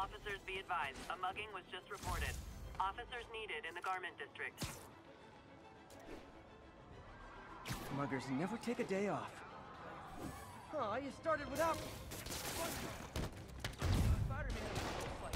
Officers be advised, a mugging was just reported. Officers needed in the garment district. Muggers never take a day off. Oh, you started without me. Spider-Man.